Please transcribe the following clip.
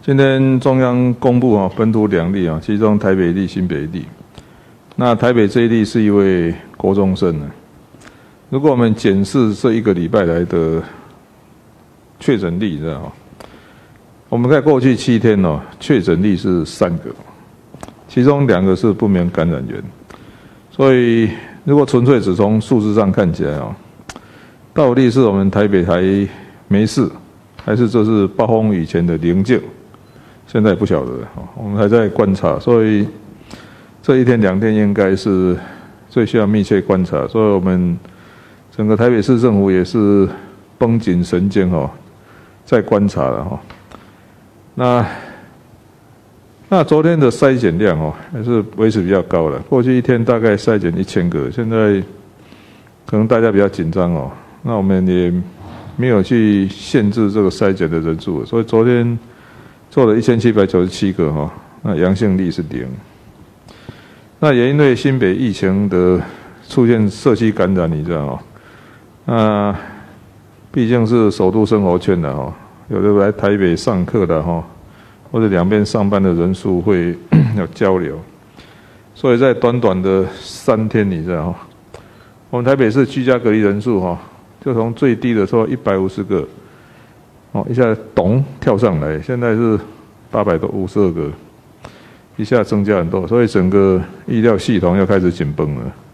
今天中央公布本土2例其中台北1例、新北1例。那台北这一例是一位国中生呢。如果我们检视这1个礼拜来的确诊例，知道吗？我们在过去7天确诊例是3个，其中2个是不明感染源。所以，如果纯粹只从数字上看起来到底是我们台北还没事，还是这是暴风雨前的灵境？现在不晓得，我们还在观察，所以这1天2天应该是最需要密切观察。所以我们整个台北市政府也是绷紧神经在观察了那昨天的筛检量还是维持比较高的，过去1天大概筛检1000个，现在可能大家比较紧张那我们也没有去限制这个筛检的人数，所以昨天做了1797个那阳性率是0。那也因为新北疫情的出现社区感染，你知道那毕竟是首都生活圈的有的来台北上课的或者两边上班的人数会有交流，所以在短短的3天，你知道我们台北市居家隔离人数就从最低的时候150个一下咚跳上来，现在是852个，一下增加很多，所以整个医疗系统要开始紧绷了。